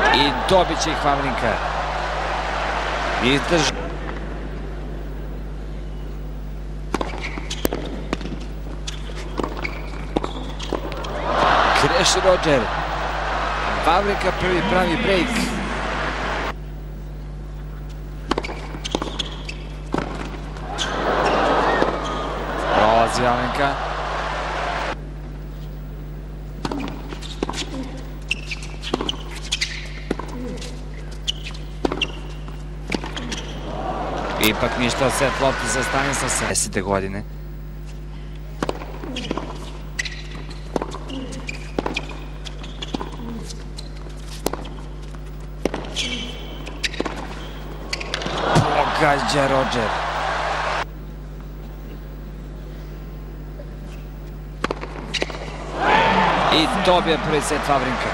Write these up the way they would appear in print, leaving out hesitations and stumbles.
I dobit će ih Wawrinka. Izdrži. Greši Rodger. Wawrinka prvi pravi break. Prolazi Wawrinka. Ipak ništa set lopte za Stanislasa 10. godine. Pogađa Rodger. I dobije prvi set Wawrinka.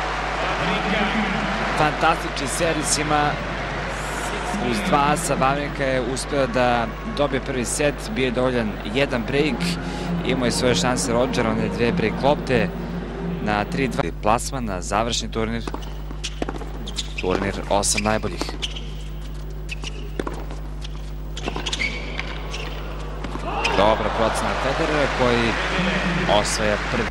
Fantastični servis ima. Uz 2 asa Wawrinka je uspeo da dobije prvi set, bio je dovoljan jedan break, imao je svoje šanse Rodger, one 2 break lopte na 3-2 plasman na završni turnir, turnir 8 najboljih. Dobra procena Federera koji osvaja prvi.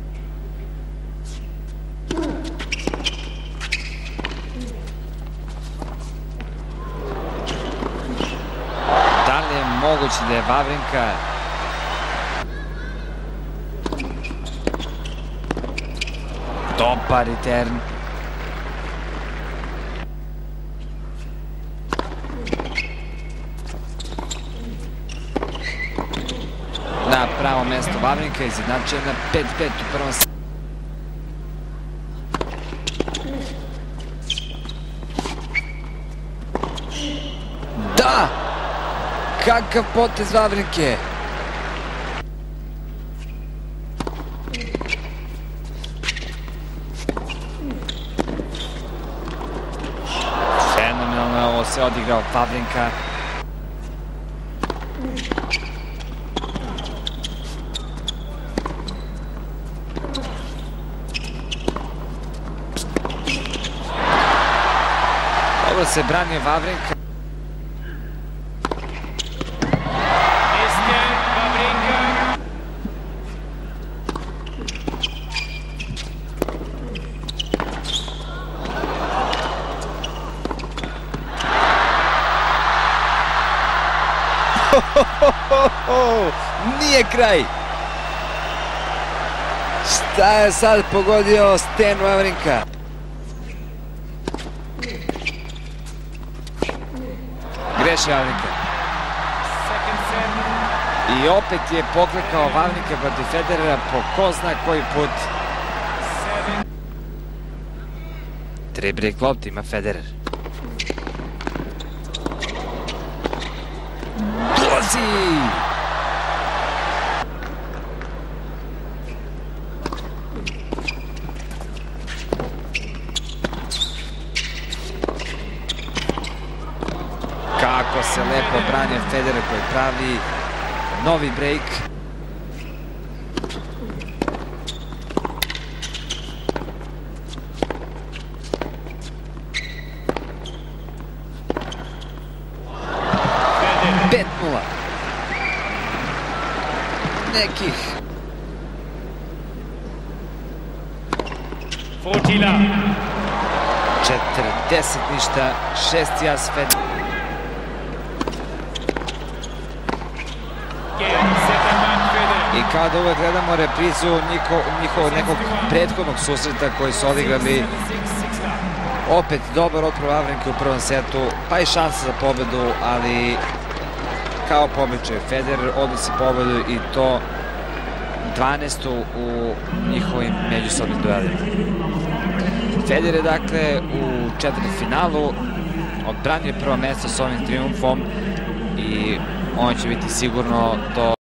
Moguće da je Wawrinka dobar return. Na pravo mesto Wawrinka izjednačen na 5-5 u prvom setu. Da! Kakav potez Wawrinke! Fenomenalno je ovo se odigrao Wawrinka. Dobro se branio Wawrinka. Nije kraj. Šta je sad pogodio Stan Wawrinka? Greši Wawrinka. I opet je poklekao Wawrinka protiv Federera po ko zna koji put. 3 break lopte ima Federer. Dolazi! Kako se lepo branje Federer koji pravi novi break. Nekih 40 ništa, 6 jas Federer. I kao da uvek gledamo reprizu njihovog nekog prethodnog susreta koji su odigrali. Opet dobar otpor Wawrinke u prvom setu, pa i šansa za pobedu, ali kao po običaju Federer odnosi pobedu i to 12. u njihovim međusobnim duelima. Federer je dakle u četvrtfinalu odbranio prvo mesto s ovim trijumfom i on će biti sigurno to